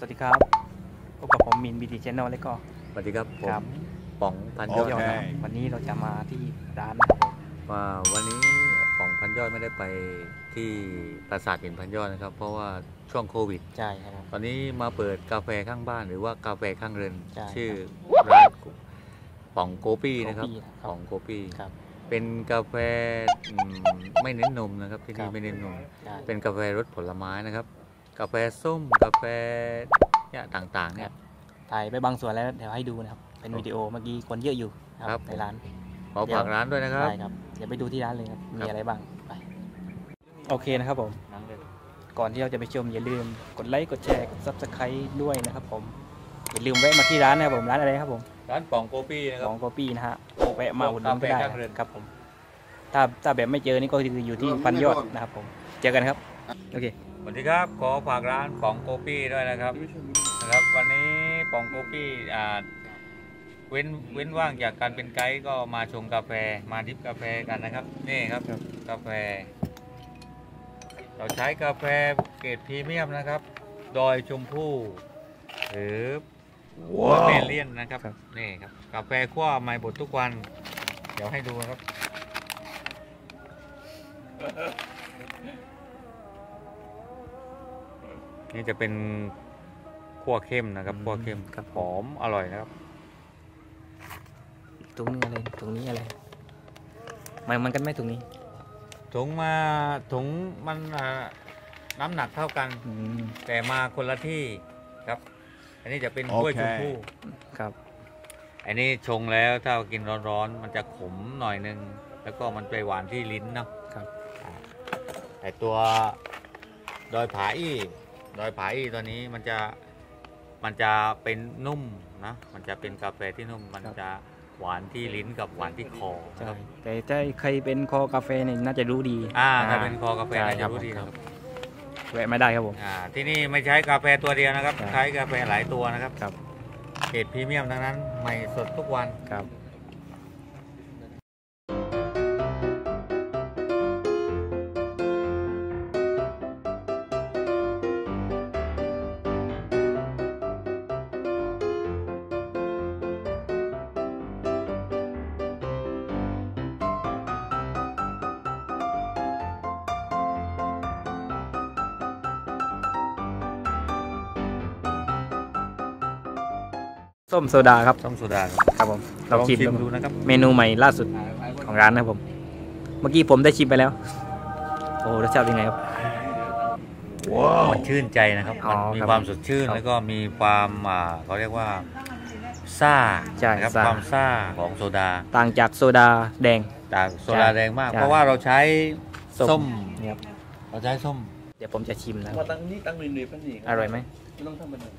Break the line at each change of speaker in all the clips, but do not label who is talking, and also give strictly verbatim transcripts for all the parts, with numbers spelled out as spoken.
วัสดีครับพบกับผมมินบีทีชแนลแล้วก็
สวัสดีครับผม
ครับ
ป๋องพันยอด
นะวันนี้เราจะมาที่ร้านนะครับ
ว่าวันนี้ป๋องพันยอดไม่ได้ไปที่ปราสาทหินพันยอดนะครับเพราะว่าช่วงโควิด
ใช่ครับ
ตอนนี้มาเปิดกาแฟข้างบ้านหรือว่ากาแฟข้างเรือนชื่อ
ร้
านป๋องโกปี้นะครับป๋องโกปี้เป็นกาแฟไม่เน้นนมนะครับที่นี่ไม่เน้นนมเป็นกาแฟรสผลไม้นะครับกาแฟส้มกาแฟเนี่ยต่างๆเนี่ย
ถ่ายไปบางส่วนแล้วเดี๋ยวให้ดูนะครับเป็นวิดีโอเมื่อกี้คนเยอะอยู่ครับในร้าน
ขอฝากร้านด้วยนะครับ
ใช่ครับเดี๋ยวไปดูที่ร้านเลยครับมีอะไรบ้างไปโอเคนะครับผมก่อนที่เราจะไปชมอย่าลืมกดไลค์กดแชร์กดซับสไครต์ด้วยนะครับผมอย่าลืมแวะมาที่ร้านนะครับผมร้านอะไรครับผม
ร้านป๋องโกปี้นะครับ
ป๋องโกปี้นะฮะแวะมาอุดหนุนได้ครับผมถ้าถ้าแบบไม่เจอนี่ก็คืออยู่ที่พันยอดนะครับผมเจอกันครับโอเค
สวัสดีครับขอฝากร้านป๋องโกปี้ด้วยนะครับนะครับวันนี้ป๋องโกปี้อ่าเว้นเว้นว่างจากการเป็นไกด์ก็มาชงกาแฟมาดิฟกาแฟกันนะครับนี่ครับกาแฟเราใช้กาแฟเกรดพรีเมียมนะครับดอยชมพู่หรือเมเลียนนะครับนี่ครับกาแฟคั่วใหม่บดทุกวันเดี๋ยวให้ดูครับนี่จะเป็นคั่วเข้มนะครับคั่วเข้มหอมอร่อยนะครับ
ถุงนี้อะไรถุงนี้อะไรมันมันกันไหมถุงนี้
ถุงมาถุงมันน้ำหนักเท่ากันแต่มาคนละที่ครับอันนี้จะเป็นกล้วยชมพู่
ครับ
อันนี้ชงแล้วถ้ากินร้อนๆมันจะขมหน่อยนึงแล้วก็มันไปหวานที่ลิ้นเนาะ
ครับ
แต่ตัวดอยผาอี้ดอยผาอี้ตัวนี้มันจะมันจะเป็นนุ่มนะมันจะเป็นกาแฟที่นุ่มมันจะหวานที่ลิ้นกับหวานที่คอ
ใช่แต่ถ้าใครเป็นคอกาแฟเนี่ยน่าจะรู้ดี
อ่าถ้าเป็นคอกาแฟน่าจะรู้ดีครับ
แวะมาได้ครับผม
อ่าที่นี่ไม่ใช้กาแฟตัวเดียวนะครับใช้กาแฟหลายตัวนะครับ
ครับ
เกรดพรีเมียมทั้งนั้นใหม่สดทุกวัน
ครับส้มโซดาครับ
ส้มโซดา
ครับผม
ลองชิมดูนะครับ
เมนูใหม่ล่าสุดของร้านนะครับผมเมื่อกี้ผมได้ชิมไปแล้วโอ้รสชาติเป็นไงครับ
ว้าวมันชื่นใจนะครับมันมีความสดชื่นแล้วก็มีความอ่าเขาเรียกว่าซ่านะครับความซ่าของโซดา
ต่างจากโซดาแดง
ต่างโซดาแดงมากเพราะว่าเราใช้ส้ม
ครับ
เราใช้ส้ม
เดี๋ยวผมจะชิมนะ
ว่าตั้งนี้ตั้งหนึ่งๆเป็นนี่
อร่อยไหม
ไม่ต้องทำเป็นหนึ่ง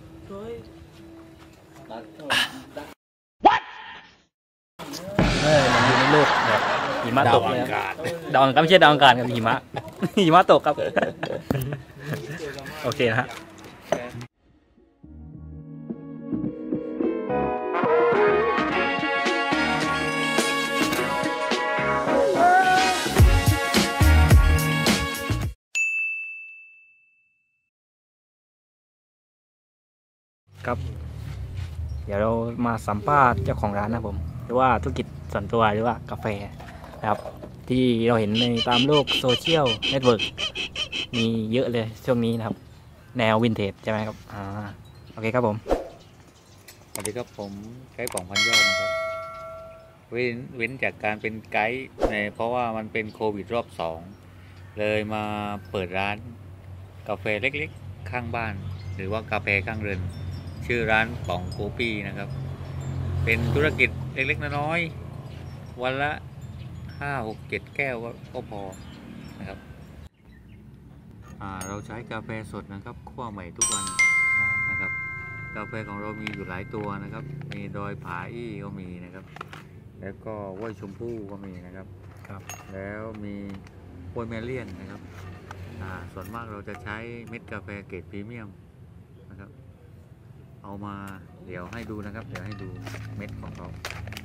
What เออมันอยู่ในโลกแบบหิมะตกเลยดาวอังคารไม่ใช่ดาวอังคารกับหิมะหิมะตกครับโอเคนะฮะครับเดี๋ยวเรามาสัมภาษณ์เจ้าของร้านนะผมหรือว่าธุรกิจส่วนตัวหรือว่ากาแฟนะครับที่เราเห็นในตามโลกโซเชียลเน็ตเวิร์กมีเยอะเลยช่วงนี้นะครับแนววินเทจใช่ไหมครับอ่าโอเคครับผม
สวัสดีครับผมไกด์ป๋องพันยอดนะครับเว้นเว้นจากการเป็นไกด์ในเพราะว่ามันเป็นโควิดรอบสองเลยมาเปิดร้านกาแฟเล็กๆข้างบ้านหรือว่ากาแฟข้างเรือนชื่อร้านป๋องโกปี้นะครับเป็นธุรกิจเล็กๆน้อยๆวันละห้าหกเจ็ดแก้วก็พอนะครับอ่าเราใช้กาแฟสดนะครับคั่วใหม่ทุกวันนะครับกาแฟของเรามีอยู่หลายตัวนะครับมีดอยผาอี้ก็มีนะครับแล้วก็ว้วยชมพู่ก็มีนะครับ
ครับ
แล้วมีโปรเมเลียนนะครับอ่าส่วนมากเราจะใช้เม็ดกาแฟเกรดพรีเมียมนะครับเอามาเดี๋ยวให้ดูนะครับเดี๋ยวให้ดูเม็ดของเขา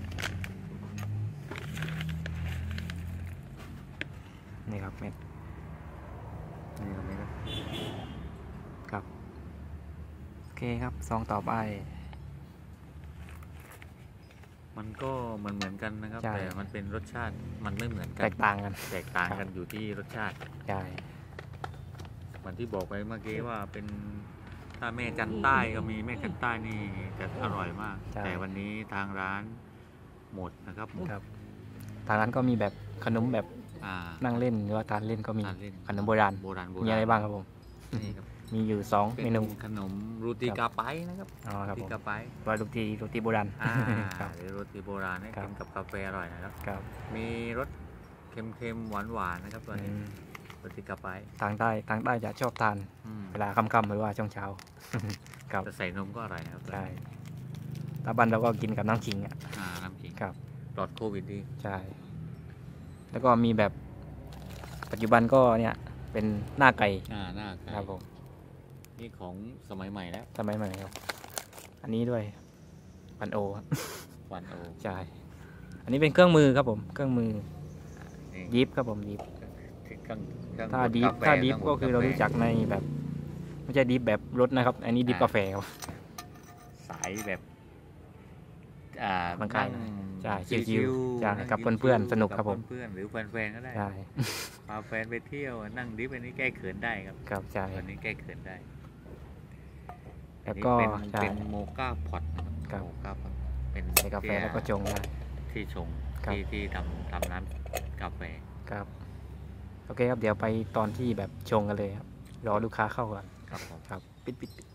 นี่ครับเม็ดนี่ครับเม็ดครับเคครับซองต่อไป
มันก็เหมือนเหมือนกันนะครับ
ใช่
แต่มันเป็นรสชาติมันไม่เหมือนกั
แต
น
กต่างกัน
แตกต่าง
ครั
กับ นอยู่ที่รสชาติ
ใช่
เหมือนที่บอกไปเมื่อกี้ว่าเป็นถ้าแม่จันใต้ก็มีแม่จันใต้นี่จะอร่อยมาก
ใช่
แต่วันนี้ทางร้านหมดนะครับหมด
ครับทางร้านก็มีแบบขนมแบบ
อ่า
นั่งเล่นหรือว่าทานเล่นก็มี
ทานเล่น
ขนมโบราณ
โบราณโบราณ
มีอะไรบ้างครับผม
นี่ครับ
มีอยู่สอง
เป็
เม
น
นู
ขนมรูตีกาไปนะครับ
อ๋อครับ
ตี
ผม
กาไป
ว่าลูกทีลูกทีโบราณ
อ่า
ครับ
หรือโรตีโบราณให้
ครับ
กินกับกาแฟอร่อยนะครับ
ครับ
มีรสเค็มๆหวานๆนะครับตัว
อื
นี้
ม
โรตีกาไป
ทางใต้ทางใต้จะชอบทาน
อืม
เวลาค่ำๆหรือว่าช่วงเช้า ครับ
จะใส่นมก็อร่อยนะครับ
ใช่ถ้าบ้านเราก็กินกับน้ำขิงอ่ะ
อ่าน้ำขิง
ครับ
ปลอดโควิดดี
ใช่ แล้วก็มีแบบปัจจุบันก็เนี่ยเป็นหน้าไก่
อ่าหน้าไก่
ครับผม
นี่ของสมัยใหม่แล้ว
สมัยใหม่ครับ อันนี้ด้วยปันโอครับ
วันโอ
ใช่ อันนี้เป็นเครื่องมือครับผม เครื่องมือ
นี่
ดิฟครับผมดิฟ
ที่เครื่องเครื่อง
ถ้า
บด
ดิฟ
กแฟ
ถ้าดิฟ
คงบ
ก็
ด
คือเรา
แฟ
รู้จักในแบบ ไม่ใช่ดิฟแบบรถนะครับ อันนี้ดิฟ
อ่า
กาแฟครับ
สายแบบอ่า
มันคล้าย
นั่ง
ใช่ชิวๆ
ชิวๆ
ใช่
นั่ง
กับ
ชิวๆ
เพื่อนๆสนุกครับผม
กัเพื่อนๆหรือแฟนๆก็ได้
ใช่
พาแฟนไปเที่ยวนั่งดิฟอันนี้แก้เขินได้ครับ
ครับใช่
อันนี้แก้เขินได้
แล้วก็
อันนี้
ใช่
เป็นเป็นโมก้าพอตนะครับ
ครับ
โมก้าพอตเป็น
ใส่กาแฟแล้วก็ชงได้
ที่ชง
ครับ
ที่ที่ทำทำน้ำกาแฟ
ครับ โอเคครับ เดี๋ยวไปตอนที่แบบชงกันเลยครับ รอลูกค้าเข้าก่อน
ครับผม
ครับ ปิดปิดปิด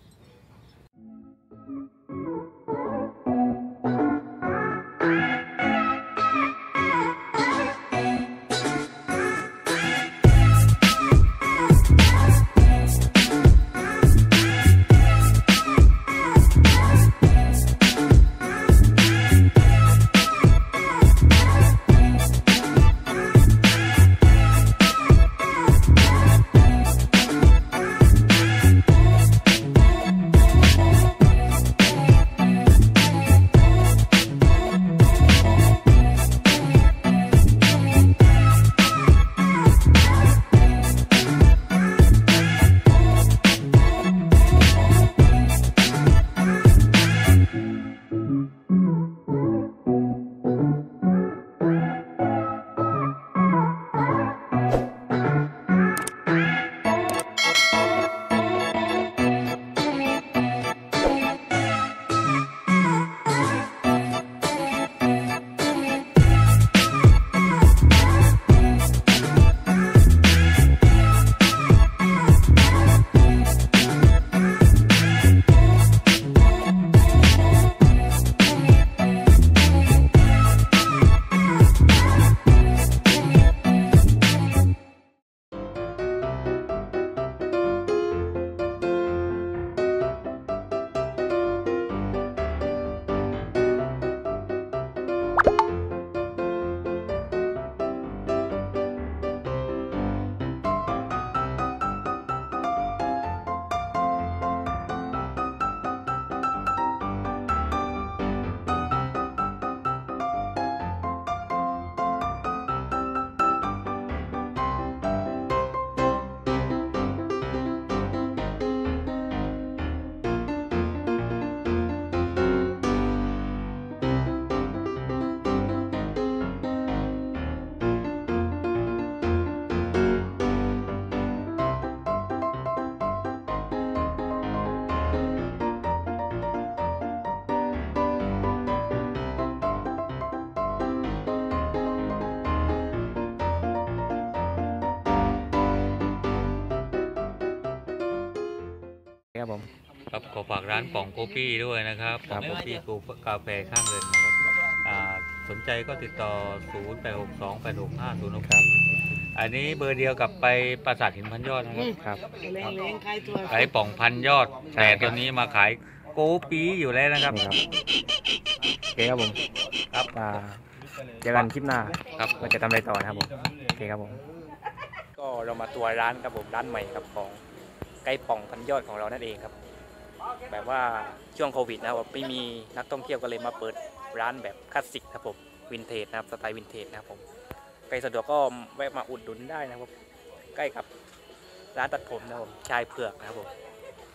ครับผม
ครับขอฝากร้านป่องโกปี้ด้วยนะครับ
ครั
ป่อบ งโกปี้กูกาแฟข้างเรือนนะครับอ่าสนใจก็ติดต่อ ศูนย์ แปด หก สอง แปด หก ห้า ศูนย์ หก
ครับ
อันนี้เบอร์เดียวกับไปปราสาทหินพันยอดนะครับ
ครับ
ขายป่องพันยอด
ใช่
แต่
ครับ
ตัวนี้มาขายโกปีอยู่แล้วนะครับ
นี่ครับ โอเคครับผม
ครับ
อ่าเจอกันคลิปหน้า
ครับ
ว่าจะทำอะไรต่อนะครับผม โอเคครับผม ก็เรามาตัวร้านครับผม ร้านใหม่ครับของไก่ป่องพันยอดของเรานั่นเองครับ แบบว่าช่วงโควิดนะครับไม่มีนักท่องเที่ยวก็เลยมาเปิดร้านแบบคลาสสิกครับผม วินเทจนะครับ สไตล์วินเทจนะครับผม ใครสะดวกก็แวะมาอุดหนุนได้นะครับ ใกล้กับร้านตัดผมนะครับผม ชายเผือกนะครับผม โอเค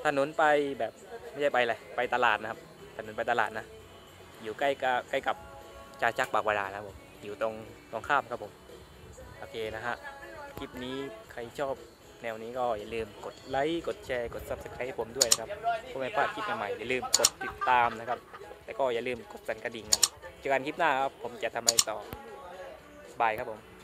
ถนนไปแบบไม่ใช่ไปเลยไปตลาดนะครับถนนไปตลาดนะอยู่ใกล้กับใกล้กับจาจักรบางวารานะครับผมอยู่ตรงตรงข้ามครับผมโอเคนะฮะคลิปนี้ใครชอบแนวนี้ก็อย่าลืมกดไลค์กดแชร์กด ซับสไครบ์ ให้ผมด้วยนะครับเพื่อไม่พลาดคลิปใหม่ๆอย่าลืมกดติดตามนะครับแล้วก็อย่าลืมกดสั่นกระดิ่งนะเจอกันคลิปหน้าครับผมจะทำอะไรต่อบายครับผม